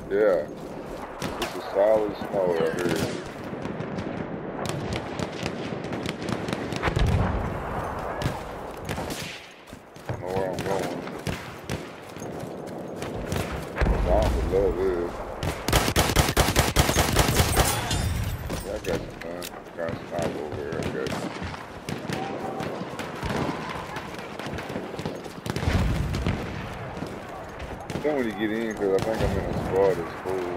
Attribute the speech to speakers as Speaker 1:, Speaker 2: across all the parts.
Speaker 1: Yeah, this is solid snow right here. I know where I'm going. Zombies love this. Yeah, I got some fun. Got some sniper over here. I got you. Then when you get in, because I think I'm in a squad that's full.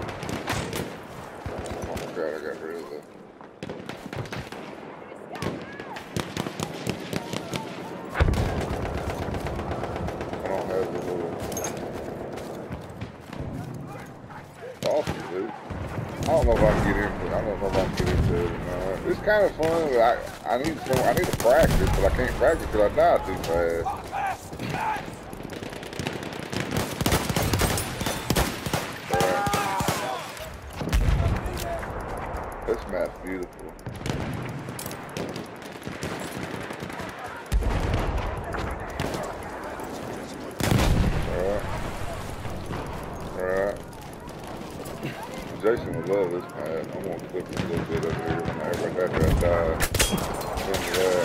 Speaker 1: Oh my god, I got rid of that. I don't have the little saucer, dude. I don't know if I can get into it. I don't know if I can get into it or not. It's kind of fun, but I need to practice, but I can't practice because I die too fast. This map's beautiful. Alright. Jason would love this map. I'm gonna clip a little bit of here whenever after I die. Send me that.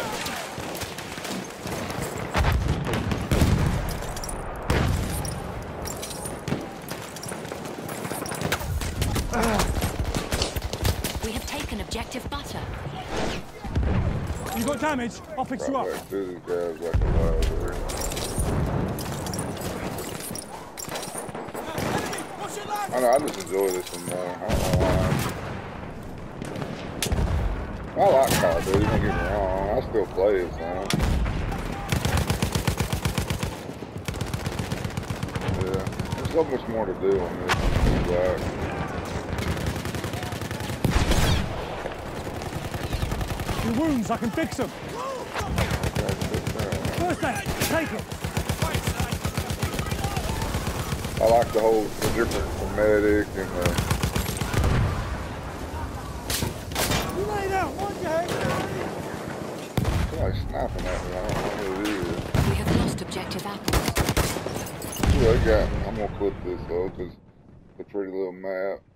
Speaker 2: We have taken objective butter.
Speaker 3: You got damage? I'll fix you up.
Speaker 1: Like these guys like a lot over here. I know, I just enjoy this one more. I don't know why. I like Call of Duty, don't get me wrong. I still play it, son. Yeah, there's so much more to do on this. Like,
Speaker 3: Your wounds, I can fix them. First aid, take it.
Speaker 1: I like the different medic and
Speaker 3: You lay down, watch your head.
Speaker 1: somebody's sniping at me. I don't know who it is.
Speaker 2: We have lost objective apples.
Speaker 1: Yeah, I'm gonna clip this though, because it's a pretty little map.